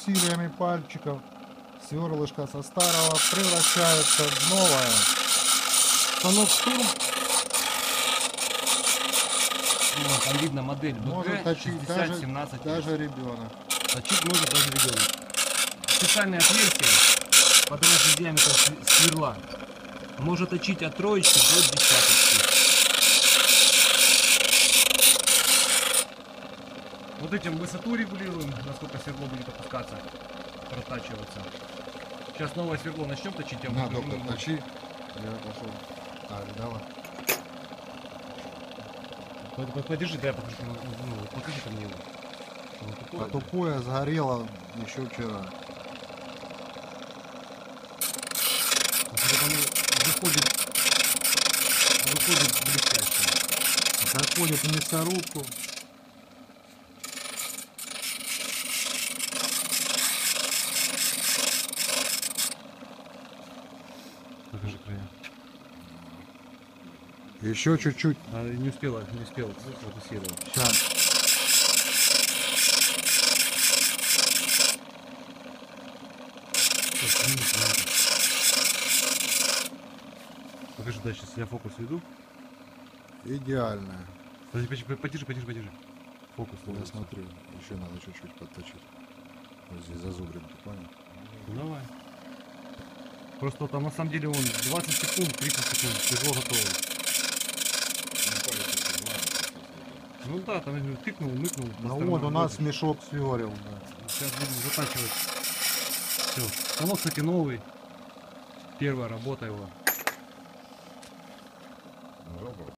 усилиями пальчиков сверлышко со старого превращается в новое. Станок «Штурм». Вот, там видно модель Может БГ точить даже 6017. ребенок. Точить может даже ребенок. Специальное отверстие под разный диаметр сверла может точить от троечки до десяточки. Вот этим высоту регулируем, насколько сверло будет опускаться, протачиваться. Сейчас новое сверло начнем точить. Я На, покажу доктор, ему. точи. Я пошел. Так, давай. Подержи, дай я покажу. Ну, покажи ко мне его. Он тупой, А да? тупое сгорело еще вчера. Вот оно выходит блестяще. Заходит в мясорубку. Покажи края. Еще чуть-чуть. А, не успела фокусировать. Сейчас. Покажи дальше, я фокус веду. Идеальное. Подержи. Фокус Я ловится. смотрю. Еще надо чуть-чуть подточить. Вот здесь зазубрин, ты понял? Давай. Просто там на самом деле он 20 секунд, 30 секунд, сверло готово. Ну да, там я говорю, тыкнул, мыкнул. по Ну сторонам вот у нас ходишь. мешок сверил. Да. Сейчас будем затачивать. Все. Станок, кстати, новый. Первая работа его.